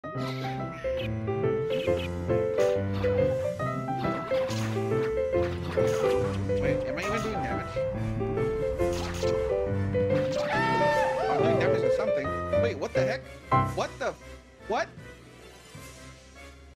Wait, am I even doing damage? I'm doing damage to something. Wait, what the heck? What the... What?